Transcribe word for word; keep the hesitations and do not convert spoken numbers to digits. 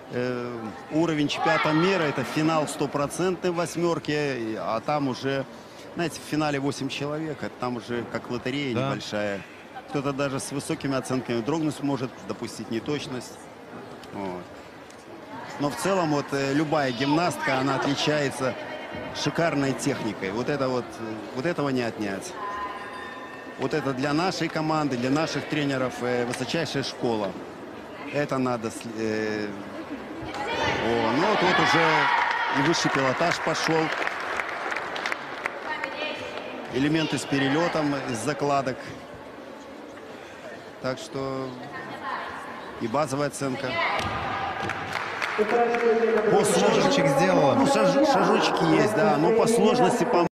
э, уровень чемпионата мира, это финал стопроцентной восьмерки, а там уже, знаете, в финале восемь человек, это там уже как лотерея Да. небольшая. Кто-то даже с высокими оценками дрогнуть может, допустить неточность. Вот. Но в целом вот э, любая гимнастка, она отличается шикарной техникой. Вот это вот, э, вот этого не отнять. Вот это для нашей команды, для наших тренеров э, высочайшая школа. Это надо... Э, о, ну вот, вот уже и высший пилотаж пошел. Элементы с перелетом, с закладок. Так что и базовая оценка. По Шажочек сделала. Ну, шаж, шажочки есть, да. Но по сложности, по